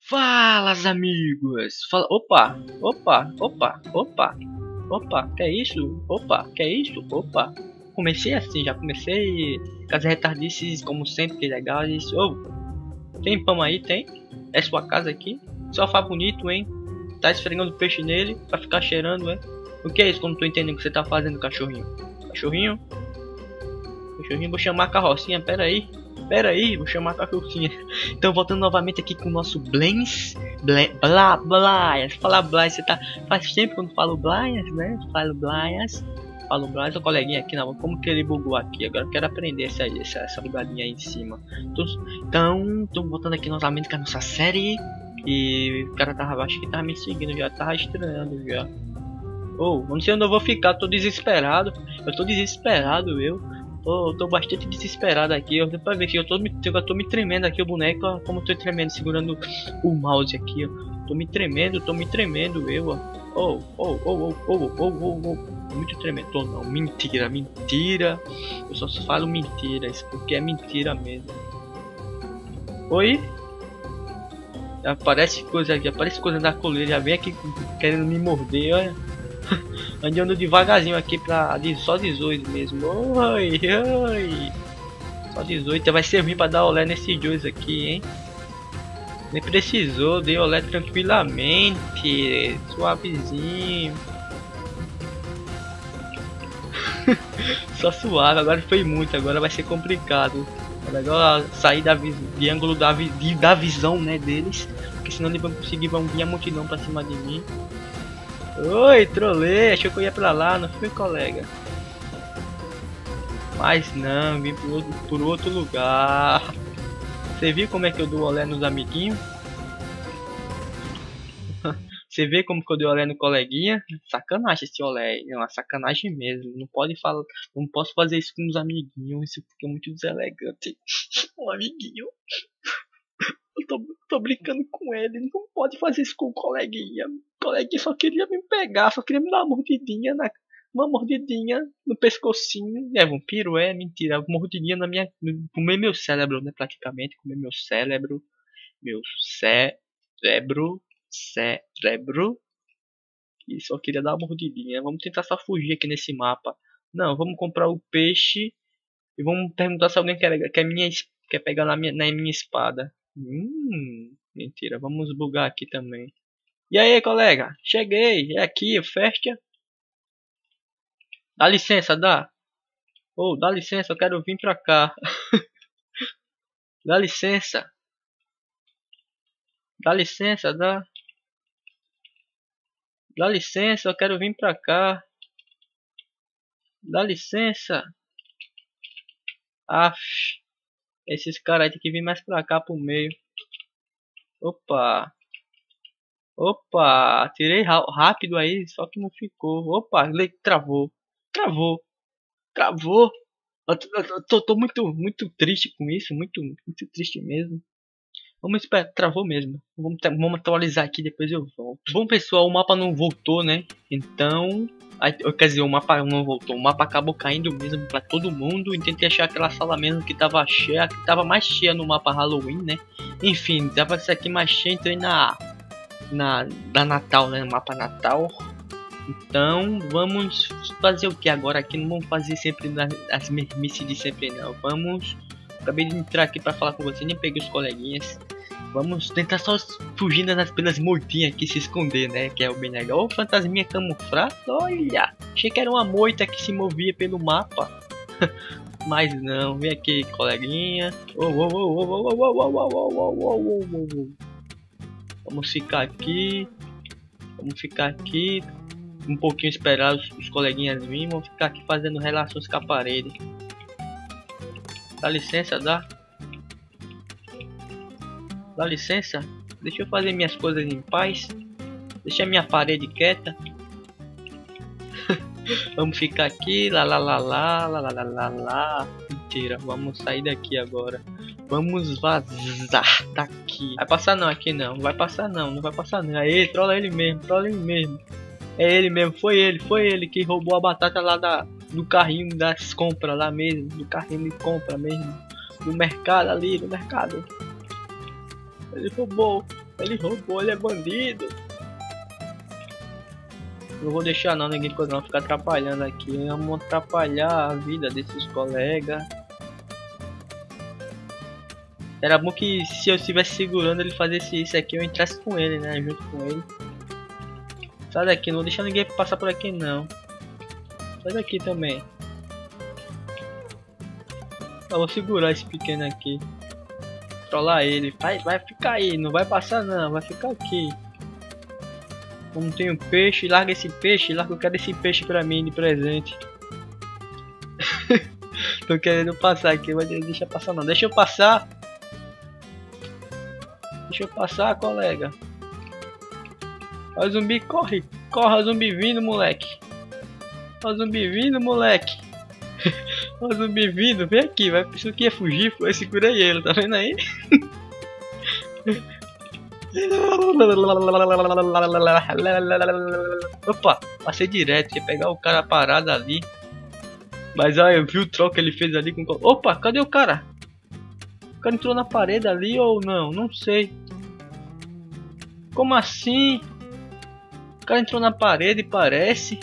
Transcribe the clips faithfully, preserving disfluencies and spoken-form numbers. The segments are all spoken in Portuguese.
Fala, amigos! Fala, opa, opa, opa, opa, opa, que é isso? Opa, que é isso? Opa, comecei assim, já comecei com as retardices, como sempre, que legal. Isso, ô, tem pão aí? Tem? É sua casa aqui? Sofá bonito, hein? Tá esfregando peixe nele pra ficar cheirando, hein? O que é isso? Como tô entendendo o que você tá fazendo, cachorrinho? Cachorrinho? Cachorrinho, vou chamar a carrocinha, pera aí. Pera aí, vou chamar a carrocinha. Então, voltando novamente aqui com o nosso Blens. Blá, Blaias. Fala Blaias, você tá. Faz tempo que eu não falo Blaias, né? Falo Blaias. Falo Blaias, o coleguinha aqui, não. Como que ele bugou aqui? Agora eu quero aprender essa, essa, essa bugadinha aí em cima. Então, tô voltando aqui novamente com a nossa série. E o cara tava, acho que tava me seguindo já, tava estranhando já. Oh, não sei onde eu vou ficar, tô desesperado. Eu tô desesperado, eu. Tô, tô bastante desesperado aqui. Eu deu pra ver que eu tô, me, eu tô me tremendo aqui o boneco, ó, como eu tô tremendo, segurando o mouse aqui, ó. Tô me tremendo, tô me tremendo eu, ó. Oh, oh, oh, oh, oh, oh, oh, oh. Muito tremendo. Tô não, mentira, mentira. Eu só falo mentiras, porque é mentira mesmo. Oi? Aparece coisa aqui, aparece coisa da coleira, já vem aqui querendo me morder, olha. Andando devagarzinho aqui pra só dezoito mesmo. Oi, oi. Só dezoito. Vai servir pra dar olé nesses dois aqui, hein? Nem precisou, dei olé tranquilamente. Suavezinho. Só suave, agora foi muito, agora vai ser complicado. Agora sair da de ângulo da, vi da visão, né, deles. Porque senão eles vão conseguir, vão vir a multidão pra cima de mim. Oi, trolei, achou que eu ia pra lá, não fui, colega. Mas não, vim por outro, por outro lugar. Você viu como é que eu dou olé nos amiguinhos? Você vê como que eu dei olé no coleguinha? Sacanagem esse olé, é uma sacanagem mesmo. Não pode falar, não posso fazer isso com os amiguinhos, isso fica muito deselegante. Um amiguinho. Eu tô, tô brincando com ele, não pode fazer isso com o coleguinha. O coleguinha só queria me pegar, só queria me dar uma mordidinha, na, uma mordidinha no pescocinho. É vampiro, é mentira, uma mordidinha na minha, comer meu cérebro, né, praticamente, comer meu cérebro, meu cérebro, cérebro. E só queria dar uma mordidinha. Vamos tentar só fugir aqui nesse mapa. Não, vamos comprar o peixe e vamos perguntar se alguém quer, quer, minha, quer pegar na minha, na minha espada. Hum, mentira, vamos bugar aqui também. E aí, colega? Cheguei, é aqui, festa. Dá licença, dá. Oh, dá licença, eu quero vir pra cá. Dá licença. Dá licença, dá. Dá licença, eu quero vir pra cá. Dá licença. Aff. Esses caras aí tem que vir mais pra cá pro meio. Opa. Opa, tirei rápido aí, só que não ficou. Opa, ele travou. Travou. Travou. Eu tô, eu tô, tô muito, muito triste com isso, muito, muito triste mesmo. Vamos esperar, travou mesmo. Vamos, vamos atualizar aqui, depois eu volto. Bom, pessoal, o mapa não voltou, né? Então, aí, quer dizer, o mapa não voltou. O mapa acabou caindo mesmo pra todo mundo. E tentei achar aquela sala mesmo que tava cheia, que tava mais cheia no mapa Halloween, né? Enfim, tava isso aqui mais cheia, entrei na, na da Natal, né? No mapa Natal. Então, vamos fazer o que agora aqui? Não vamos fazer sempre as mesmices de sempre, não. Vamos... Acabei de entrar aqui pra falar com você, nem peguei os coleguinhas. Vamos tentar só fugindo nas pelas mortinhas aqui, se esconder, né? Que é o bem legal. Ô, fantasminha camuflada, olha! Achei que era uma moita que se movia pelo mapa. Mas não, vem aqui, coleguinha. Oh, oh, oh, oh, oh, oh, oh, oh, oh, oh, oh, oh. Vamos ficar aqui. Vamos ficar aqui. Um pouquinho esperar os, os coleguinhas virem. Vamos ficar aqui fazendo relações com a parede. Dá licença, dá? Dá licença? Deixa eu fazer minhas coisas em paz. Deixa a minha parede quieta. Vamos ficar aqui. Lá, lá, lá, lá, lá, lá, lá, lá, lá. Mentira, vamos sair daqui agora. Vamos vazar daqui. Vai passar não aqui não. Não vai passar não, não vai passar não. Aí, trola ele mesmo, trola ele mesmo. É ele mesmo, foi ele, foi ele que roubou a batata lá da... do carrinho das compras lá mesmo, do carrinho de compra mesmo, do mercado ali, do mercado. Ele roubou, Ele roubou, ele é bandido. Não vou deixar não, ninguém coisa não, ficar atrapalhando aqui. Vamos atrapalhar a vida desses colegas. Era bom que se eu estivesse segurando ele fazesse isso aqui, eu entrasse com ele, né? Junto com ele. Sai daqui, não vou deixar ninguém passar por aqui não. Sai daqui também. Eu vou segurar esse pequeno aqui. Trollar ele. Vai, vai ficar aí, não vai passar não, vai ficar aqui. Como tem um peixe, larga esse peixe, larga, eu quero esse peixe pra mim de presente. Tô querendo passar aqui, mas deixa passar não, deixa eu passar. Deixa eu passar, colega. Olha o zumbi, corre, corre, o zumbi vindo, moleque. Olha o zumbi vindo, moleque. Olha o zumbi vindo, vem aqui, vai, isso aqui é fugir, eu segurei ele, tá vendo aí? Opa, passei direto, ia pegar o cara parado ali. Mas olha, eu vi o troco que ele fez ali com... Opa, cadê o cara? O cara entrou na parede ali ou não? Não sei. Como assim? O cara entrou na parede, parece.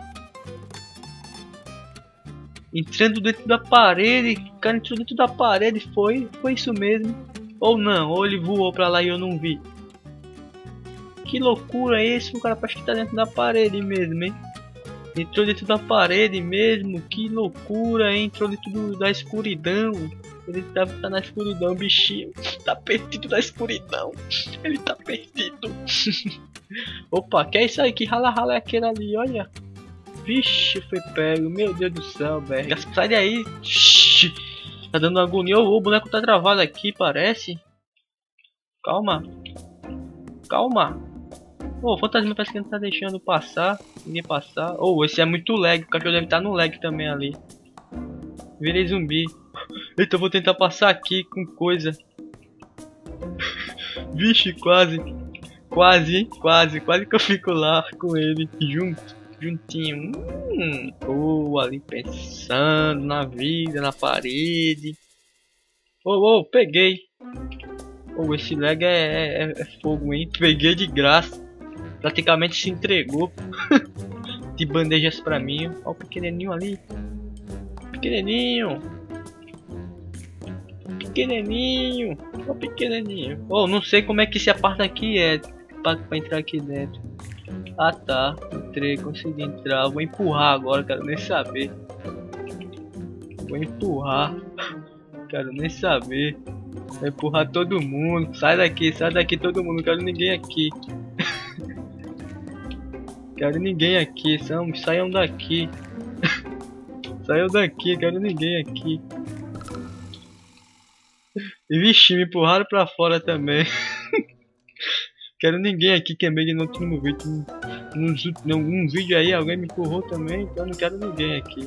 Entrando dentro da parede. O cara entrou dentro da parede, foi? Foi isso mesmo. Ou não, ou ele voou pra lá e eu não vi. Que loucura é esse? O cara parece que tá dentro da parede mesmo, hein? Entrou dentro da parede mesmo. Que loucura, hein? Entrou dentro do, da escuridão. Ele tá, tá na escuridão, bichinho. Tá perdido na escuridão. Ele tá perdido. Opa, que é isso aí? Que rala-rala é aquele ali? Olha. Vixe, foi pego. Meu Deus do céu, velho. Sai daí. Shhh. Tá dando agonia. Oh, o boneco tá travado aqui, parece. Calma. Calma. Oh, o fantasma parece que não tá deixando passar. Ninguém passar. Oh, esse é muito lag. O cachorro deve estar no lag também ali. Virei zumbi. Eita, eu vou tentar passar aqui com coisa. Vixe, quase. Quase, hein? Quase. Quase que eu fico lá com ele. Junto. Juntinho. Hum. Oh, ali pensando na vida, na parede. Oh, oh, peguei. Oh, esse lag é, é, é fogo, hein? Peguei de graça. Praticamente se entregou. De bandejas pra mim. Ó o pequenininho ali. Pequenininho. Pequenininho. Ó o pequenininho. Oh, não sei como é que essa parte aqui é. Pra, pra entrar aqui dentro. Ah tá. Entrei, consegui entrar. Vou empurrar agora, quero nem saber. Vou empurrar. Quero nem saber. Vou empurrar todo mundo. Sai daqui, sai daqui todo mundo. Não quero ninguém aqui. Quero ninguém aqui. Saiam, saiam daqui. Saiam daqui, quero ninguém aqui. E vixe, me empurraram pra fora também. Quero ninguém aqui, que é meio no último vídeo. Num, num, num vídeo aí alguém me empurrou também, então não quero ninguém aqui.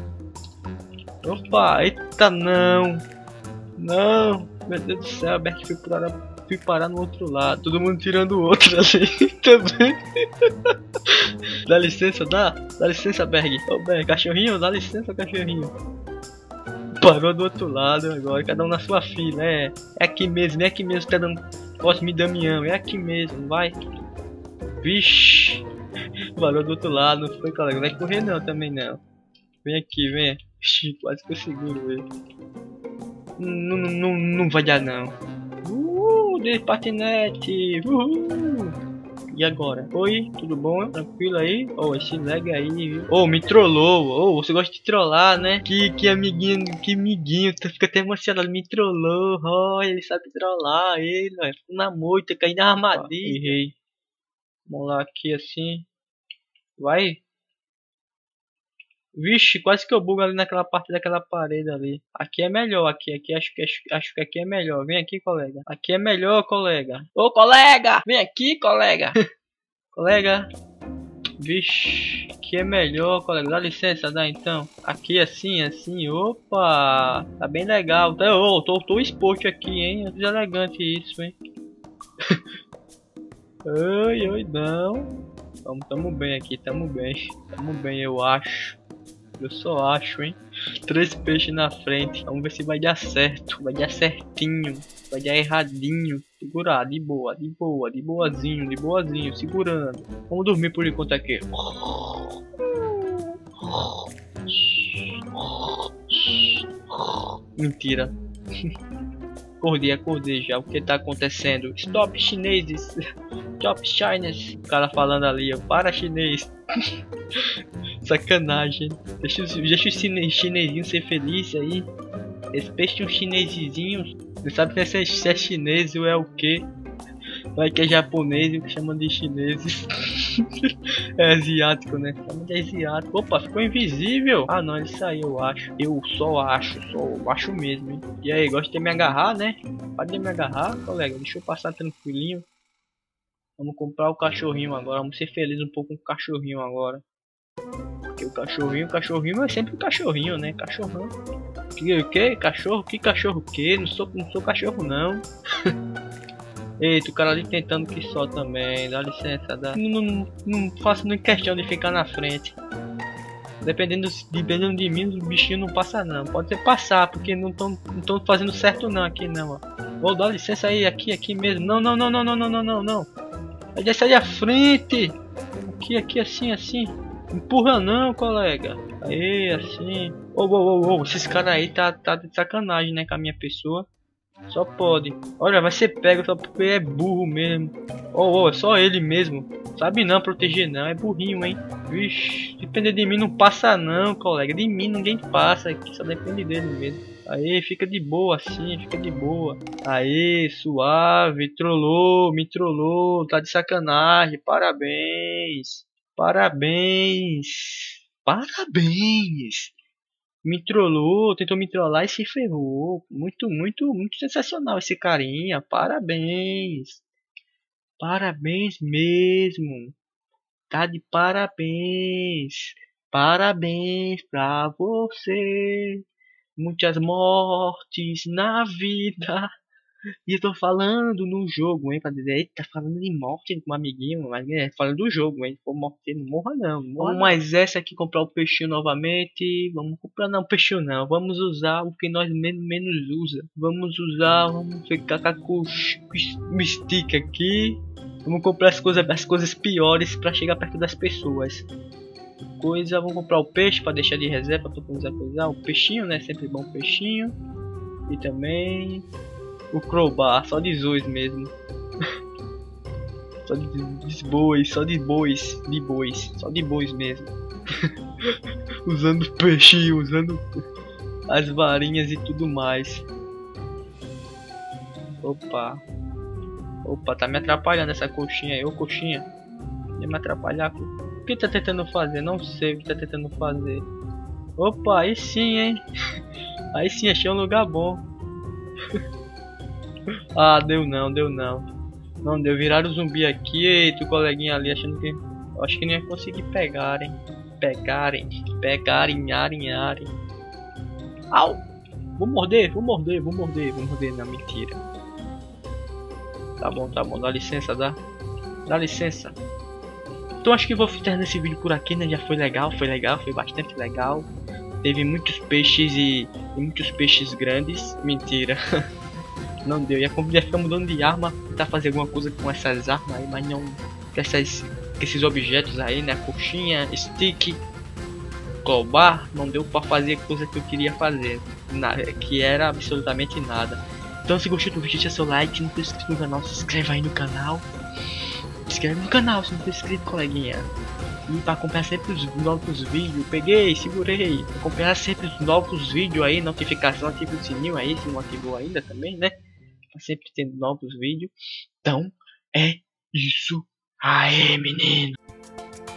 Opa, eita não. Não, meu Deus do céu, a Berk foi parar, fui parar no outro lado. Todo mundo tirando o outro ali também. Dá licença, dá? Dá licença, Berg. Ô, oh, Berg, cachorrinho, dá licença, cachorrinho. Parou do outro lado agora, cada um na sua fila. É, é aqui mesmo, é aqui mesmo, cada um. Cosme Damião, é aqui mesmo, vai. Vixe. Parou do outro lado, não foi, colega? Não vai correr não, também não. Vem aqui, vem. Quase que eu seguro ele. Não, não, não, não vai dar não. Uh, de patinete. Uhul. E agora? Oi, tudo bom? Tranquilo aí? Oh, esse lag aí, viu? Oh, me trollou. Oh, você gosta de trollar, né? Que, que amiguinho, que amiguinho. Tu fica até emocionado. Me trollou. Oh, ele sabe trollar. Ele, velho. Na moita, caí na armadilha. Errei. Vamos lá aqui assim. Vai. Vixe, quase que eu bugo ali naquela parte daquela parede ali. Aqui é melhor, aqui, aqui acho que acho, acho que aqui é melhor. Vem aqui, colega. Aqui é melhor, colega. Ô, colega! Vem aqui, colega. Colega. Vixe, aqui é melhor, colega. Dá licença, dá então. Aqui assim, assim. Opa! Tá bem legal. Tá, oh, tô, tô exposto aqui, hein? É elegante isso, hein? Oi, oi, não. Tamo, tamo bem aqui, tamo bem. Tamo bem, eu acho. Eu só acho, hein? Três peixes na frente. Vamos ver se vai dar certo. Vai dar certinho. Vai dar erradinho. Segurar, de boa, de boa, de boazinho, de boazinho, segurando. Vamos dormir por enquanto aqui. Mentira. Acordei, acordei já. O que tá acontecendo? Stop chineses. Stop Chinese. O cara falando ali, ó. Para chinês. Sacanagem. Deixa, deixa os chine, chinesinhos ser felizes aí. Respeite os chinesezinhos. Não sabe se é, se é chinês ou é o que. Vai que é japonês e o que chamam de chineses. É asiático, né? Chama de asiático. Opa, ficou invisível. Ah não, ele saiu, eu acho. Eu só acho, só acho mesmo, hein? E aí, gosta de me agarrar, né? Pode me agarrar, colega. Deixa eu passar tranquilinho. Vamos comprar o cachorrinho agora. Vamos ser felizes um pouco com o cachorrinho agora. Porque o cachorrinho, o cachorrinho é sempre o cachorrinho, né? Cachorrão. Que, que? Cachorro? Que cachorro que? Não sou, não sou cachorro não. Eita, o cara ali tentando que só também. Dá licença, dá. Não, não, não faço nem questão de ficar na frente. Dependendo, dependendo de mim, os bichinhos não passam não. Pode ser passar, porque não estão não tão fazendo certo não aqui não, ó. Vou dar licença aí, aqui, aqui mesmo. Não, não, não, não, não, não, não, não, não. Vai descer aí à frente. Aqui, aqui, assim, assim. Empurra não, colega. Aí, assim. Ô, ô, ô, ô. Esses caras aí tá, tá de sacanagem, né, com a minha pessoa. Só pode. Olha, vai ser pego só porque é burro mesmo. Ô, ô, é só ele mesmo. Sabe não proteger não, é burrinho, hein. Vixe, depender de mim não passa não, colega. De mim ninguém passa aqui, só depende dele mesmo. Aí, fica de boa assim, fica de boa. Aí, suave, trollou, me trollou, tá de sacanagem. Parabéns. Parabéns. Parabéns. Me trollou, tentou me trollar e se ferrou. Muito, muito, muito sensacional esse carinha. Parabéns. Parabéns mesmo. Tá de parabéns. Parabéns pra você. Muitas mortes na vida. E eu tô falando no jogo, hein, pra dizer, eita, tá falando de morte com um amiguinho, mas é, falando do jogo, hein, for morte, não morra não, não morra. Vamos mais essa aqui, comprar o peixinho novamente, vamos comprar não, peixinho não, vamos usar o que nós menos, menos usa, vamos usar, vamos ficar com o stick aqui, vamos comprar as coisas, as coisas piores pra chegar perto das pessoas. Coisa, vamos comprar o peixe pra deixar de reserva, pra começar a coisar, o peixinho, né, sempre bom o peixinho, e também... o crowbar, só de zois mesmo. Só de, de bois, só de bois, de bois, só de bois mesmo. Usando peixinho, usando as varinhas e tudo mais. Opa. Opa, tá me atrapalhando essa coxinha aí, ô coxinha. Vai me atrapalhar. O que tá tentando fazer? Não sei o que tá tentando fazer. Opa, aí sim, hein. Aí sim, achei um lugar bom. Ah, deu não, deu não. Não deu, viraram o zumbi aqui. Eita, o coleguinha ali achando que... eu acho que não ia conseguir pegarem. Pegarem, pegarem, arem, arem. Au! Vou morder, vou morder, vou morder, vou morder, não, mentira. Tá bom, tá bom, dá licença, dá. Dá licença. Então acho que vou terminar esse vídeo por aqui, né? Já foi legal, foi legal, foi bastante legal. Teve muitos peixes e, e muitos peixes grandes. Mentira. Não deu, ia ficar mudando de arma, tentar fazer alguma coisa com essas armas aí, mas não com essas, esses objetos aí, né, coxinha, stick, crowbar, não deu pra fazer a coisa que eu queria fazer, nada, que era absolutamente nada. Então se gostou do vídeo, deixa seu like, se não for inscrito no canal, se inscreve aí no canal, se inscreve no canal se não for inscrito, coleguinha. E para acompanhar sempre os novos vídeos, peguei, segurei, acompanhar sempre os novos vídeos aí, notificação, ativa o sininho aí, se não ativou ainda também, né? Tá sempre tendo novos vídeos. Então, é isso aí, menino.